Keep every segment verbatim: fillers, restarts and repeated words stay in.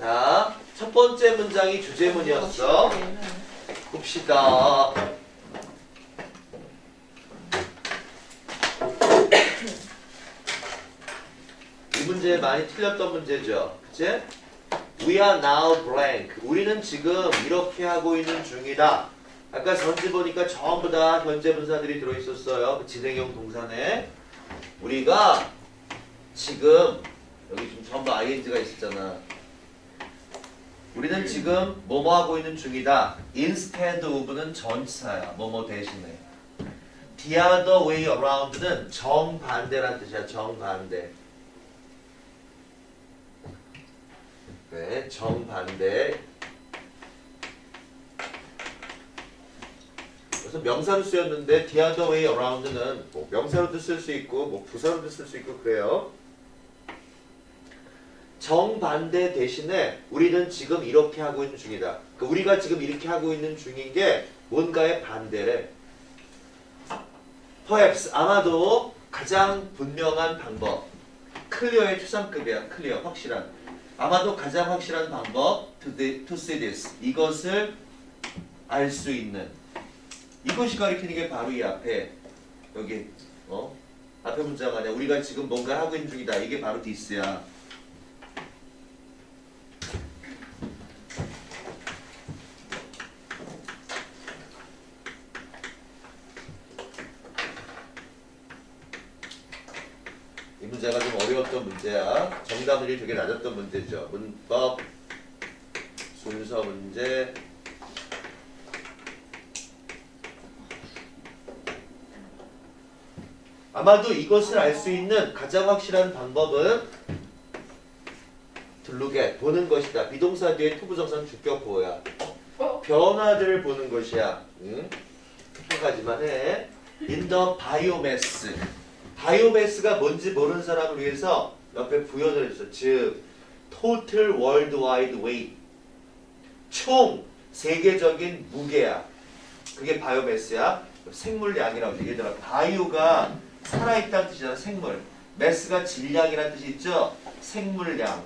자, 첫 번째 문장이 주제문이었어. 봅시다. 이 문제 많이 틀렸던 문제죠. 그치? We are now blank. 우리는 지금 이렇게 하고 있는 중이다. 아까 전지 보니까 전부 다 현재 분사들이 들어있었어요. 그 진행형 동사네. 우리가 지금 여기 지금 전부 아이엔지가 있었잖아. 우리는 지금 뭐뭐 하고 있는 중이다. Instead of는 전치사야. 뭐뭐 대신에. The other way around는 정반대란 뜻이야. 정반대. 네, 정반대. 그래서 명사로 쓰였는데 the other way around는 뭐 명사로도 쓸 수 있고 뭐 부사로도 쓸 수 있고 그래요. 정반대 대신에 우리는 지금 이렇게 하고 있는 중이다. 그러니까 우리가 지금 이렇게 하고 있는 중인 게 뭔가의 반대래. Perhaps 아마도 가장 분명한 방법. 클리어의 추상급이야. 클리어 확실한. 아마도 가장 확실한 방법 to, the, to see this. 이것을 알 수 있는. 이것이 가리키는 게 바로 이 앞에 여기 어 앞에 문장 아니야. 우리가 지금 뭔가 하고 있는 중이다. 이게 바로 this야. 이 문제가 좀 어려웠던 문제야. 정답률이 되게 낮았던 문제죠. 문법, 순서 문제. 아마도 이것을 알 수 있는 가장 확실한 방법은 to look at, 보는 것이다. 비동사 뒤에 투부정사는 주격 보호야. 변화들을 보는 것이야. 응? 한 가지만 해. In the biomass. 바이오매스가 뭔지 모르는 사람을 위해서 옆에 부연을 했어. 즉, total worldwide weight. 총 세계적인 무게야. 그게 바이오매스야. 생물량이라고 해. 예를 들어 바이오가 살아있다는 뜻이잖아. 생물. 매스가 질량이라는 뜻이 있죠. 생물량.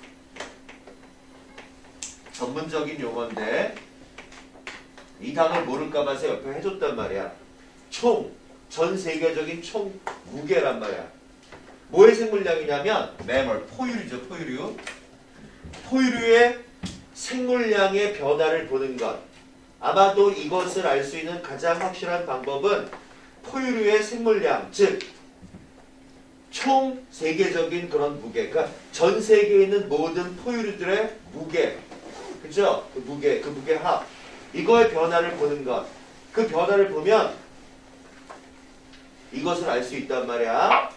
전문적인 용어인데 이 단어를 모를까 봐서 옆에 해줬단 말이야. 총. 전 세계적인 총 무게란 말이야. 뭐의 생물량이냐면 매몰, 포유류죠. 포유류. 포유류의 생물량의 변화를 보는 것. 아마도 이것을 알 수 있는 가장 확실한 방법은 포유류의 생물량, 즉 총 세계적인 그런 무게. 그러니까 전 세계에 있는 모든 포유류들의 무게. 그죠? 그 무게, 그 무게 합. 이거의 변화를 보는 것. 그 변화를 보면 이것을 알 수 있단 말이야.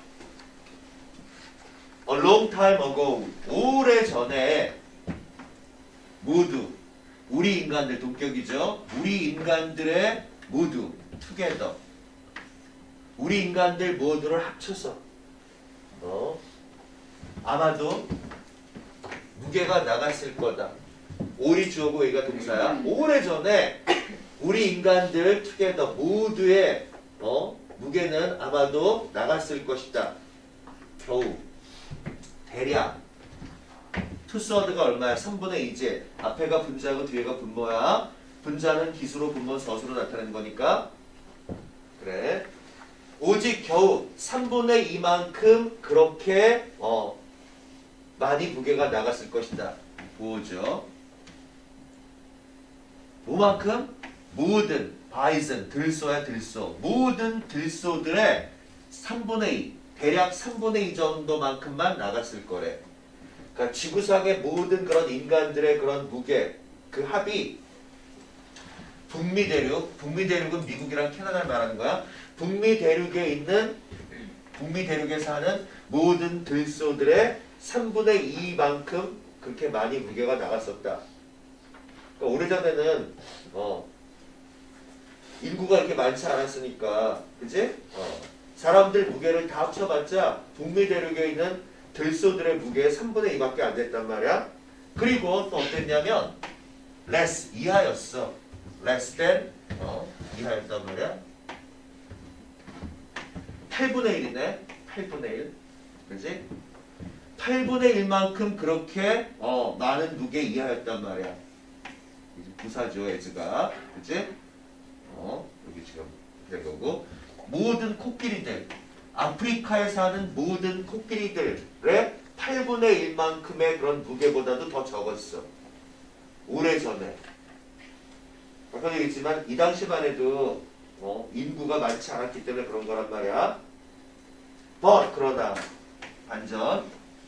A long time ago. 오래 전에 모두 우리 인간들 동격이죠. 우리 인간들의 모두 together. 우리 인간들 모두를 합쳐서 어? 아마도 무게가 나갔을 거다. 오리 주어고 얘가 동사야. 오래 전에 우리 인간들 together 모두의 어? 무게는 아마도 나갔을 것이다. 겨우. 대략. 투스워드가 얼마야? 삼분의 이지. 앞에가 분자고 뒤에가 분모야. 분자는 기수로 분모 서수로 나타내는 거니까. 그래. 오직 겨우 삼분의 이만큼 그렇게 어 많이 무게가 나갔을 것이다. 뭐죠? 뭐만큼? 모든. 바이슨, 들소야 들소. 모든 들소들의 삼분의 이, 대략 삼분의 이 정도만큼만 나갔을 거래. 그러니까 지구상의 모든 그런 인간들의 그런 무게, 그 합이 북미 대륙, 북미 대륙은 미국이랑 캐나다를 말하는 거야. 북미 대륙에 있는, 북미 대륙에 사는 모든 들소들의 삼분의 이만큼 그렇게 많이 무게가 나갔었다. 그러니까 오래전에는 어 인구가 이렇게 많지 않았으니까, 그치? 어. 사람들 무게를 다 합쳐봤자 북미 대륙에 있는 들소들의 무게의 삼분의 이밖에 안 됐단 말이야. 그리고 또 어땠냐면 less, 이하였어. less than, 어, 이하였단 말이야. 팔분의 일이네. 팔분의 일. 그치? 팔분의 일만큼 그렇게 어, 많은 무게 이하였단 말이야. 이제 부사죠, as가. 그치? 어, 여기 지금 된 거고. 모든 코끼리들, 아프리카에 사는 모든 코끼리들의 팔분의 일만큼의 그런 무게보다도 더 적었어. 오래전에. 아까 얘기했지만 이 당시만 해도 어, 인구가 많지 않았기 때문에 그런 거란 말이야. but 그러나 반전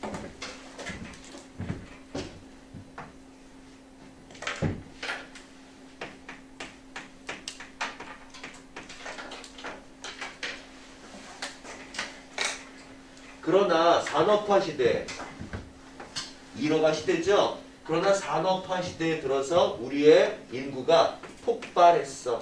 그러나 산업화 시대 일어가 시대죠. 그러나 산업화 시대에 들어서 우리의 인구가 폭발했어.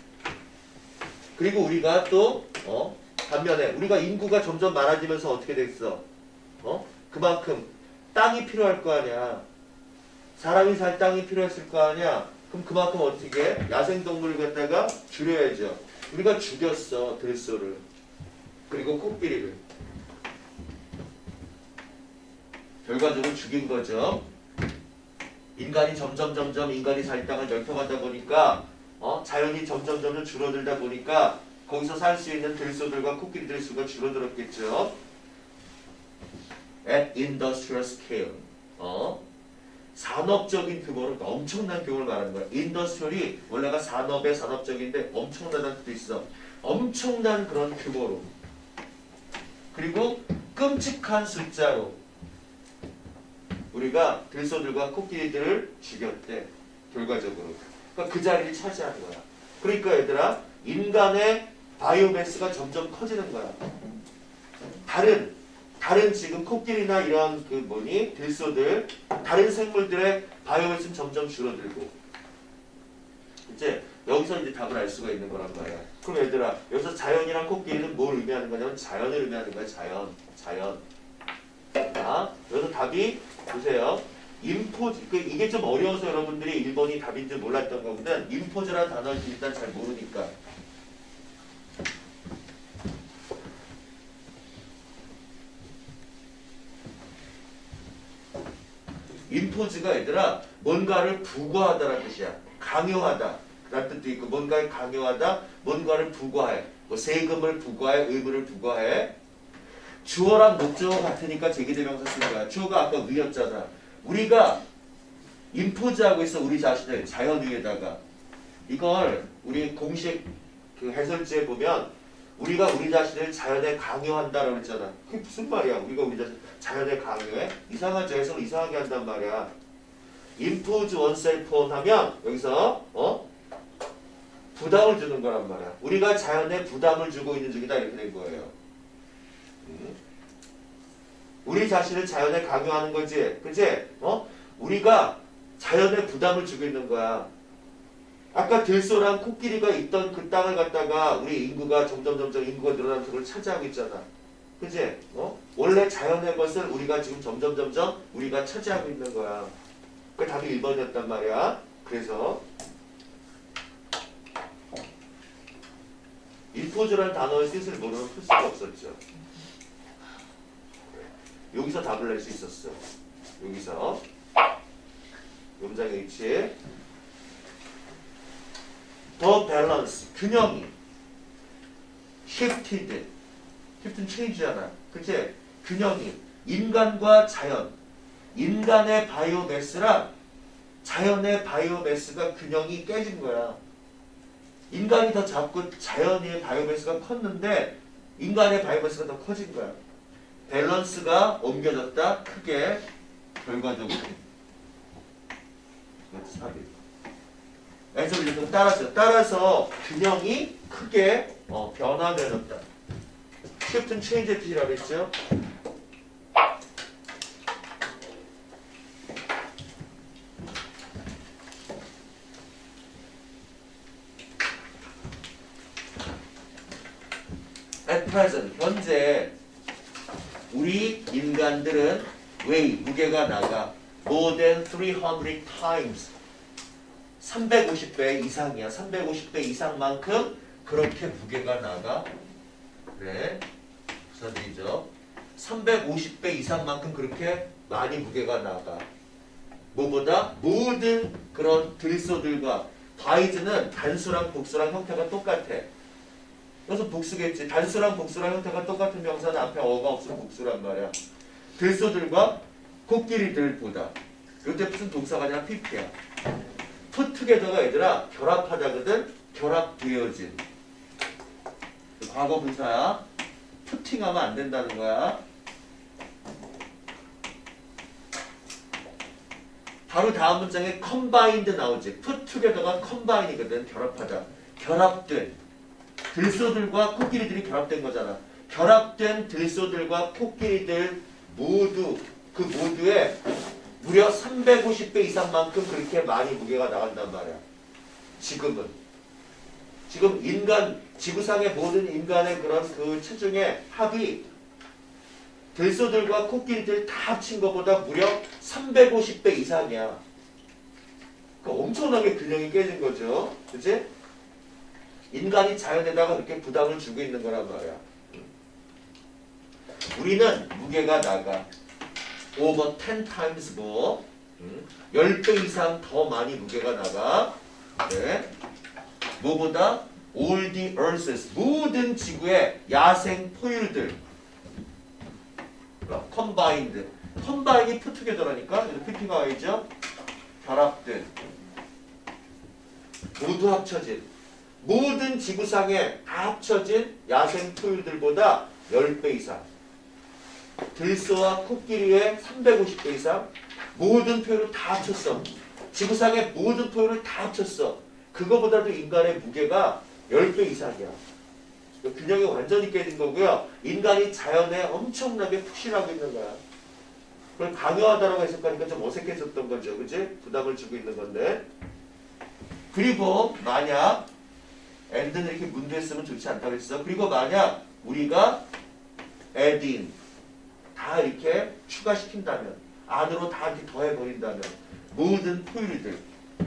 그리고 우리가 또 어, 반면에 우리가 인구가 점점 많아지면서 어떻게 됐어? 어? 그만큼 땅이 필요할 거 아니야. 사람이 살 땅이 필요했을 거 아니야. 그럼 그만큼 어떻게 야생동물을 갖다가 줄여야죠. 우리가 죽였어. 들소를. 그리고 코끼리를. 결과적으로 죽인 거죠. 인간이 점점 점점 인간이 살 땅을 넓혀가다 보니까 어? 자연이 점점 점점 줄어들다 보니까 거기서 살 수 있는 들소들과 코끼리들 수가 줄어들었겠죠. At industrial scale. 어? 산업적인 규모로 엄청난 규모를 말하는 거야. 인더스트리얼이 원래가 산업의 산업적인데 엄청나다는 뜻도 있어. 엄청난 그런 규모로. 그리고 끔찍한 숫자로 우리가 들소들과 코끼리들을 죽였대. 결과적으로. 그러니까 그 자리를 차지하는 거야. 그러니까 얘들아 인간의 바이오매스가 점점 커지는 거야. 다른 다른 지금 코끼리나 이런 그 뭐니 들소들 다른 생물들의 바이오매스는 점점 줄어들고 이제 여기서 이제 답을 알 수가 있는 거란 말이야. 그럼 얘들아 여기서 자연이랑 코끼리는 뭘 의미하는 거냐면 자연을 의미하는 거야. 자연 자연. 자 여기서 답이 보세요. 인포즈 이게 좀 어려워서 여러분들이 일 번이 답인 줄 몰랐던 거거든. 인포즈라는 단어를 일단 잘 모르니까. 인포즈가 얘들아 뭔가를 부과하다라는 뜻이야. 강요하다 라는 뜻도 있고 뭔가를 강요하다 뭔가를 부과해. 뭐 세금을 부과해 의무를 부과해. 주어랑 목적어 같으니까 제기대명사 쓴 거야. 주어가 아까 위였잖아. 우리가 인포즈하고 있어. 우리 자신을 자연 위에다가. 이걸 우리 공식 그 해설지에 보면 우리가 우리 자신을 자연에 강요한다라고 했잖아. 그게 무슨 말이야? 우리가 우리 자신 자연에 강요해? 이상하죠. 해석을 이상하게 한단 말이야. impose oneself on 하면 여기서 어? 부담을 주는 거란 말이야. 우리가 자연에 부담을 주고 있는 중이다 이렇게 된 거예요. 음. 우리 자신을 자연에 강요하는 거지. 그치? 어? 우리가 자연에 부담을 주고 있는 거야. 아까 들소랑 코끼리가 있던 그 땅을 갖다가 우리 인구가 점점 점점 인구가 늘어나면서 그걸 차지하고 있잖아. 그치? 어? 원래 자연의 것을 우리가 지금 점점 점점 우리가 차지하고 있는 거야. 그 답이 일 번이었단 말이야. 그래서 인포즈라는 단어의 뜻을 모르면 풀 수가 없었죠. 여기서 답을 낼 수 있었어. 여기서 문장의 위치에 더 밸런스, 균형이 shifted, shift는 change잖아. 그치? 균형이 인간과 자연, 인간의 바이오매스랑 자연의 바이오매스가 균형이 깨진 거야. 인간이 더 작고 자연의 바이오매스가 컸는데 인간의 바이오매스가 더 커진 거야. 밸런스가 옮겨졌다. 크게 결과적으로. 이것도 삽입. 앤서를 좀 따라서 따라서 균형이 크게 어, 변화되었다. shift는 change의 뜻이라고 했죠. At present, 현재 우리 인간들은 weigh, 무게가 나가 more than three hundred times 삼백오십 배 이상이야. 삼백오십 배 이상만큼 그렇게 무게가 나가. 그래. 부사들이죠. 삼백오십 배 이상만큼 그렇게 많이 무게가 나가. 뭐보다 모든 그런 들소들과 바이즈는 단수랑 복수랑 형태가 똑같아. 그래서 복수겠지. 단수랑 복수랑 형태가 똑같은 명사는 앞에 어가 없으면 복수란 말이야. 들소들과 코끼리들보다. 이때 무슨 동사가 아니라 피피야. put together가 얘들아 결합하다거든. 결합되어진. 과거 분사야. putting하면 안 된다는 거야. 바로 다음 문장에 combined 나오지. put together가 combine이거든. 결합하다. 결합된. 들소들과 코끼리들이 결합된 거잖아. 결합된 들소들과 코끼리들 모두 그 모두에 무려 삼백오십 배 이상만큼 그렇게 많이 무게가 나간단 말이야. 지금은. 지금 인간, 지구상의 모든 인간의 그런 그 체중의 합이 들소들과 코끼리들 다 합친 것보다 무려 삼백오십 배 이상이야. 그러니까 엄청나게 균형이 깨진 거죠. 그치? 인간이 자연에다가 그렇게 부담을 주고 있는 거란 말이야. 우리는 무게가 나가. over ten times more. 십 배 이상 더 많이 무게가 나가. 네. 뭐보다? all the earth's. 모든 지구의 야생 포유류들. combined. combine이 put together라니까. 그래서 피피가 와있죠. 결합된. 모두 합쳐진. 모든 지구상에 다 합쳐진 야생 포유들보다 십 배 이상. 들소와 코끼리의 삼백오십 배 이상. 모든 포유를 다 합쳤어. 지구상의 모든 포유를 다 합쳤어. 그거보다도 인간의 무게가 십 배 이상이야. 균형이 완전히 깨진 거고요. 인간이 자연에 엄청나게 푹신하고 있는 거야. 그걸 강요하다라고 해석하니까 좀 어색해졌던 거죠. 그치? 부담을 주고 있는 건데. 그리고 만약 and는 이렇게 문제했으면 좋지 않다고 했어. 그리고 만약 우리가 add in 다 이렇게 추가시킨다면, 안으로 다 이렇게 더해버린다면 모든 포유류들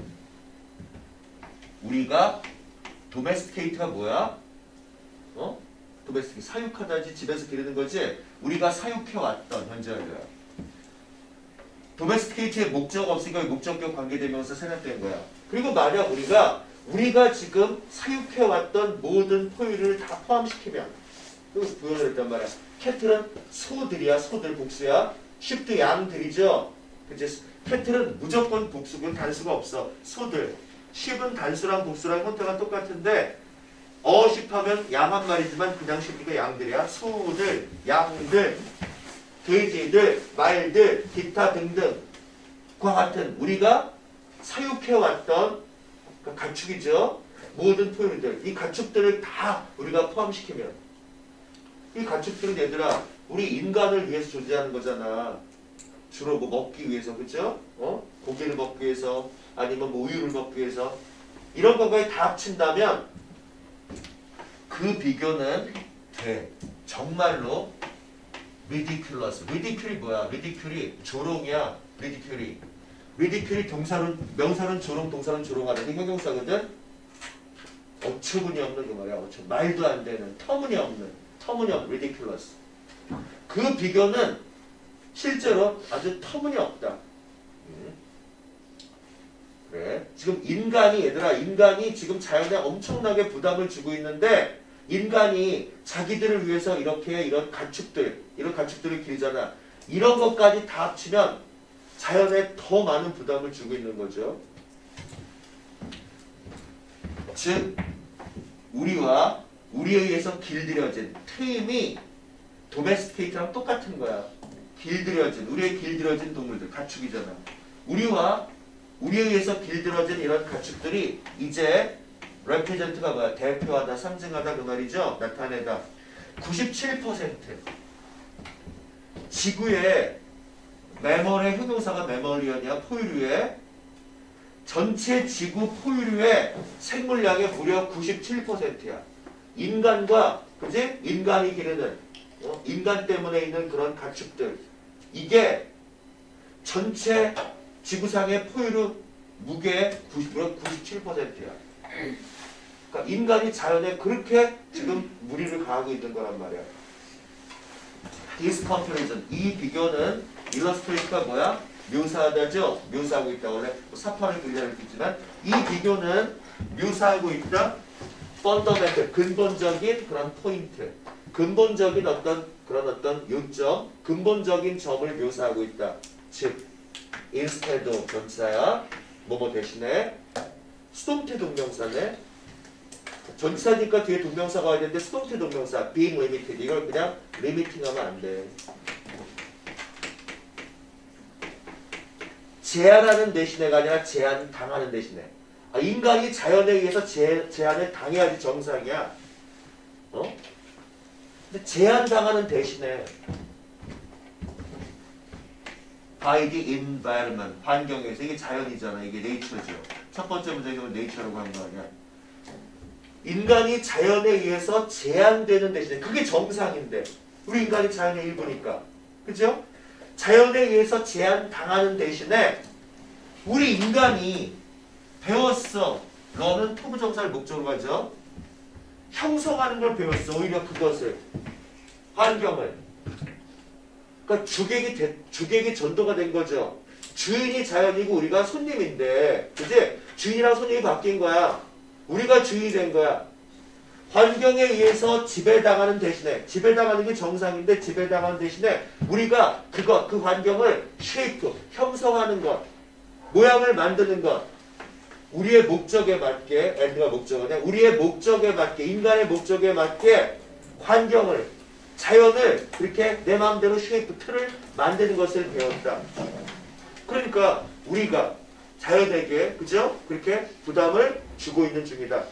우리가 domesticate가 뭐야? 어? domesticate 사육하다지 집에서 기르는 거지. 우리가 사육해왔던 현재형이야. domesticate의 목적 없으니까 목적격 관계대명사 생략된 거야. 그리고 만약 우리가 우리가 지금 사육해왔던 모든 포유류를 다 포함시키면, 여기서 부연을 했단 말이야. 캐틀은 소들이야. 소들 복수야. 쉽도 양들이죠. 그치? 캐틀은 무조건 복수고 단수가 없어. 소들. 쉽은 단수랑 복수랑 형태가 똑같은데 어쉽하면 양 한 마리지만 그냥 쉽으니까 양들이야. 소들, 양들, 돼지들, 말들, 기타 등등 과 같은 우리가 사육해왔던 가축이죠. 모든 포유류들. 이 가축들을 다 우리가 포함시키면 이 가축들은 얘들아 우리 인간을 위해서 존재하는 거잖아. 주로 뭐 먹기 위해서. 그죠? 어? 고기를 먹기 위해서 아니면 뭐 우유를 먹기 위해서 이런 것까지 다 합친다면 그 비교는 돼. 정말로 ridiculous. ridicule이 뭐야? ridicule이 조롱이야. ridicule이. ridicule이 동사는 명사는 조롱, 동사는 조롱하는 게 형용사거든. 어처구니 없는 그 말이야. 어처 말도 안 되는 터무니없는 터무니없는 ridiculous. 그 비교는 실제로 아주 터무니없다. 음. 그래. 지금 인간이 얘들아 인간이 지금 자연에 엄청나게 부담을 주고 있는데 인간이 자기들을 위해서 이렇게 이런 가축들 이런 가축들을 기르잖아. 이런 것까지 다 합치면 자연에 더 많은 부담을 주고 있는 거죠. 즉 우리와 우리에 의해서 길들여진 트임이 도메스티케이트랑 똑같은 거야. 길들여진 우리의 길들여진 동물들 가축이잖아. 우리와 우리에 의해서 길들여진 이런 가축들이 이제 represent가 뭐야? 대표하다, 상징하다 그 말이죠. 나타내다. 구십칠 퍼센트 지구의 매멀의 형용사가 매멀리언이야. 포유류의 전체 지구 포유류의 생물량의 무려 구십칠 퍼센트야. 인간과 그지? 인간이 기르는 어? 인간 때문에 있는 그런 가축들 이게 전체 지구상의 포유류 무게의 구십칠 퍼센트야. 그러니까 인간이 자연에 그렇게 지금 무리를 가하고 있는 거란 말이야. This comparison. 이 비교는 illustrate가 뭐야? 묘사하다죠? 묘사하고 있다. 원래 뭐 사파를 그리려고 했지만 이 비교는 묘사하고 있다. fundamental. 근본적인 그런 포인트. 근본적인 어떤 그런 어떤 요점. 근본적인 점을 묘사하고 있다. 즉 instead of 전치사야. 뭐뭐 대신에 수동태 동명사네. 전치사니까 뒤에 동명사가 와야 되는데 수동태 동명사 being limited. 이걸 그냥 limiting 하면 안 돼. 제한하는 대신에가 아니라 제한 당하는 대신에. 아, 인간이 자연에 의해서 제, 제한을 당해야지 정상이야. 어? 근데 제한 당하는 대신에 by the environment. 환경에서. 이게 자연이잖아. 이게 nature죠. 첫 번째 문제는 nature라고 한 거 아니야. 인간이 자연에 의해서 제한되는 대신에 그게 정상인데 우리 인간이 자연의 일부니까 그죠? 자연에 의해서 제한당하는 대신에 우리 인간이 배웠어. 너는 투부정사를 목적으로 가져. 형성하는 걸 배웠어. 오히려 그것을 환경을 그러니까 주객이 대, 주객이 전도가 된 거죠. 주인이 자연이고 우리가 손님인데 그지? 주인이랑 손님이 바뀐 거야. 우리가 주인이 된 거야. 환경에 의해서 지배당하는 대신에 지배당하는 게 정상인데 지배당하는 대신에 우리가 그것 그 환경을 쉐이프 형성하는 것 모양을 만드는 것 우리의 목적에 맞게 엔드가 목적이냐 우리의 목적에 맞게 인간의 목적에 맞게 환경을 자연을 그렇게 내 마음대로 쉐이프 틀을 만드는 것을 배웠다. 그러니까 우리가 자연에게 그죠? 그렇게 부담을 주고 있는 중이다.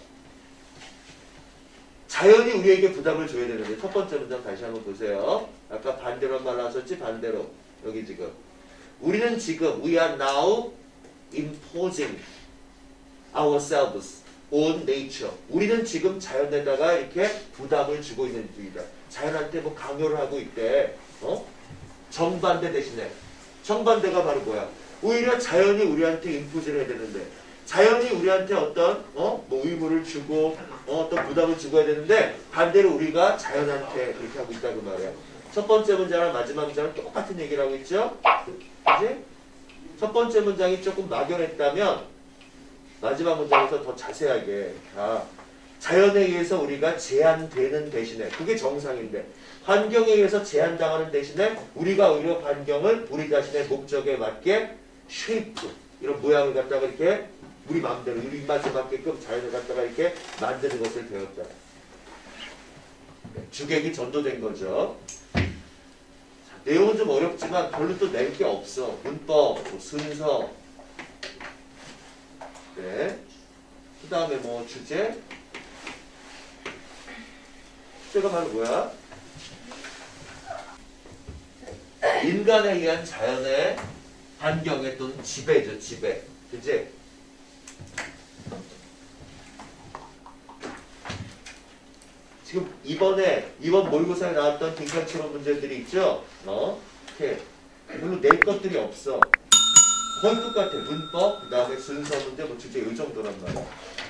자연이 우리에게 부담을 줘야 되는데 첫 번째 문장 다시 한번 보세요. 아까 반대로 한 말 나왔었지? 반대로. 여기 지금 우리는 지금 we are now imposing ourselves on nature. 우리는 지금 자연에다가 이렇게 부담을 주고 있는 중이다. 자연한테 뭐 강요를 하고 있대. 어? 정반대 대신에. 정반대가 바로 뭐야? 오히려 자연이 우리한테 인푸즈를 해야 되는데 자연이 우리한테 어떤 어? 뭐 의무를 주고 어? 어떤 부담을 주고 해야 되는데 반대로 우리가 자연한테 그렇게 하고 있다고 말이야. 첫 번째 문장이랑 마지막 문장은 똑같은 얘기를 하고 있죠? 그치? 첫 번째 문장이 조금 막연했다면 마지막 문장에서 더 자세하게 아, 자연에 의해서 우리가 제한되는 대신에 그게 정상인데 환경에 의해서 제한당하는 대신에 우리가 오히려 환경을 우리 자신의 목적에 맞게 쉐이프 이런 모양을 갖다가 이렇게 우리 마음대로 우리 입맛에 맞게끔 자연을 갖다가 이렇게 만드는 것을 배웠다. 주객이 전도된 거죠. 자, 내용은 좀 어렵지만 별로 또 낼 게 없어. 문법, 뭐 순서 네. 그 다음에 뭐 주제 주제가 바로 뭐야? 인간에 의한 자연의 환경에 또는 지배죠. 지배. 그치? 지금 이번에 이번 모의고사에 나왔던 딩칸처럼 문제들이 있죠? 어? 이렇게 별로 낼 것들이 없어. 거의 똑같아. 문법, 그 다음에 순서 문제, 뭐 주제 이 정도란 말이야.